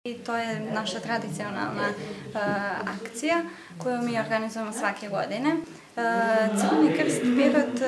To je naša tradicionalna akcija koju mi organizujemo svake godine. Crveni krst Pirot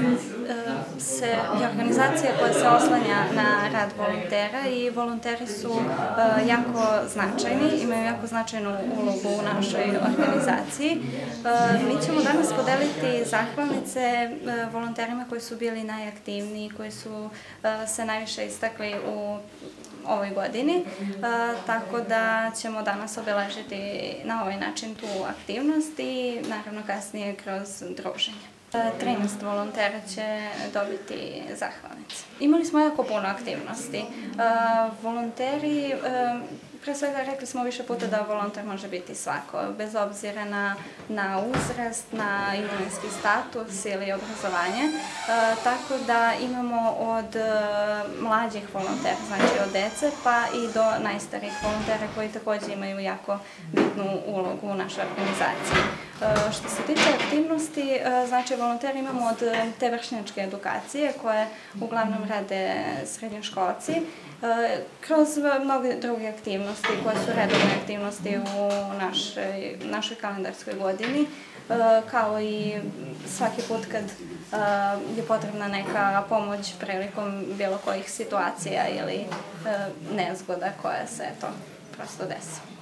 je organizacija koja se oslanja na rad volontera i volonteri su jako značajni, imaju jako značajnu ulogu u našoj organizaciji. Mi ćemo danas podeliti zahvalnice volonterima koji su bili najaktivniji, koji su se najviše istakli u ovoj godini, tako da ćemo danas obeležiti na ovaj način tu aktivnost i naravno kasnije kroz druženje. 13 volontera će dobiti zahvalnice. Imali smo jako puno aktivnosti. Volonteri, pre svega rekli smo više puta da volonter može biti svako, bez obzira na uzrast, na imovinski status ili obrazovanje. Tako da imamo od mlađih volontera, znači od dece, pa i do najstarijih volontera koji takođe imaju jako bitnu ulogu u našoj organizaciji. Što se tiče aktivnosti, znači volonteri imamo od te vršnjačke edukacije koje uglavnom rade srednjoškolci, kroz mnoge druge aktivnosti koje su redovne aktivnosti u našoj kalendarskoj godini, kao i svaki put kad je potrebna neka pomoć prilikom bilo kojih situacija ili nezgoda koja se prosto desi.